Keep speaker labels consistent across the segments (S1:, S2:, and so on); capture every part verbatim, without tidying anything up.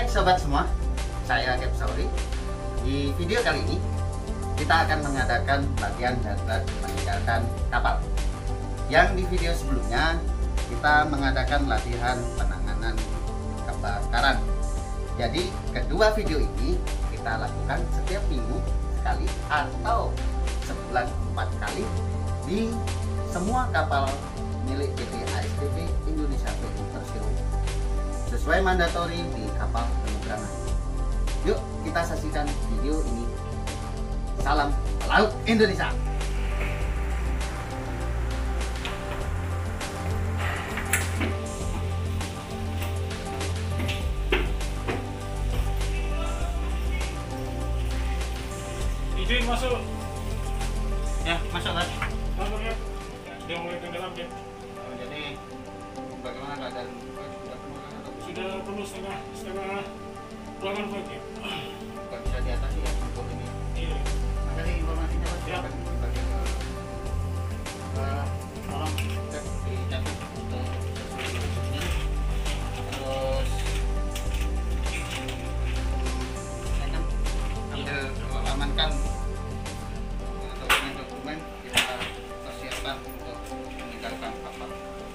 S1: sobat semua, saya Kep Sauri. Di video kali ini kita akan mengadakan latihan darurat meninggalkan kapal. Yang di video sebelumnya kita mengadakan latihan penanganan kebakaran. Jadi kedua video ini kita lakukan setiap minggu sekali atau sebulan empat kali di semua kapal milik P T A S D P Indonesia Persero sesuai mandatori di kapal penyeberangan. Yuk kita saksikan video ini. Salam Laut Indonesia.
S2: Izin masuk.
S1: Ya, masuk Mas.
S2: Masuk ya. Sudah mulai tenggelam ya.
S1: Oh, jadi bagaimana keadaan sudah penuh atau
S2: Sudah penuh setengah setengah ruangan pagi.
S1: nggak bisa diatasi ya untuk ini?
S2: Iya.
S1: Makasih informasinya Mas.
S2: Ya.
S1: Silakan dibagi ke eh, tolong cek dicatat untuk sesuatunya. Terus saya kan ambil amankan dokumen-dokumen kita persiapkan untuk meninggalkan kapal.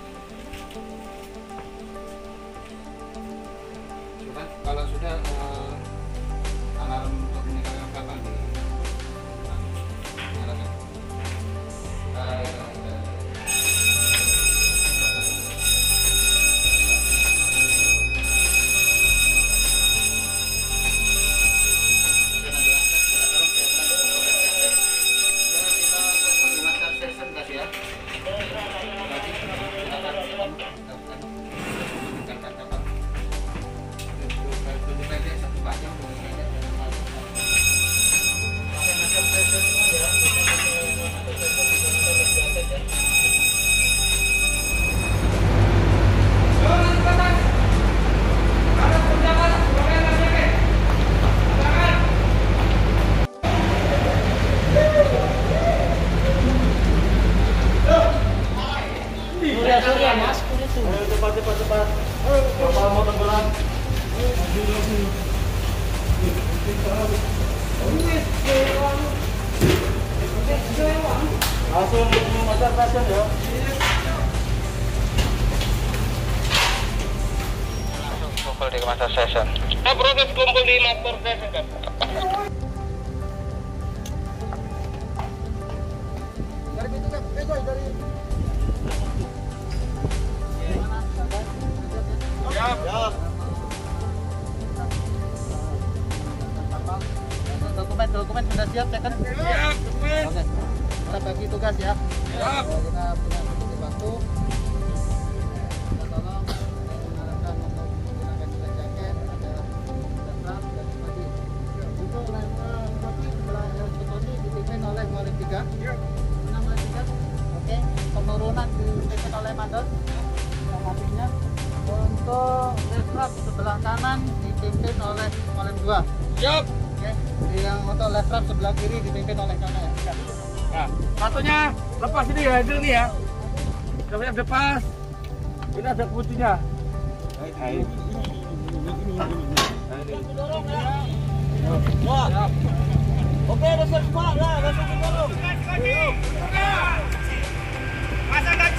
S1: Coba kalau sudah eh, alarm untuk meninggalkan kapal di nyalakan. Eh,
S2: Cepat cepat cepat. Kapal mau tenggelam. Langsung memasang pasien ya.
S1: Langsung kumpul di master session.
S3: Nah, proses kumpul di master session kan.
S1: Dari pintu kan, eh coy dari.
S3: Siap.
S1: Siap. Dokumen dokumen sudah siap ya kan?
S3: Siap, dokumen.
S1: Oke. Kita bagi tugas ya.
S3: Siap.
S1: Kita punya sedikit waktu. Kita tolong mengarahkan untuk menggunakan juga jaket, ada dasar dan bagi. Untuk level bagi sebelah yang Tony dipimpin oleh Maulid tiga. Enam Maulid tiga. Oke. Penurunan dipimpin oleh Mandor. Matinya. Untuk level sebelah kanan dipimpin oleh Maulid dua.
S3: Siap.
S1: Oke. Yang untuk level sebelah kiri dipimpin oleh kanan ya.
S3: Nah, satunya lepas ini ya, ini ya. Kalau yang lepas, ini ada kuncinya. Wah. Oke, dasar semua, lah, langsung didorong. Pasang kaki.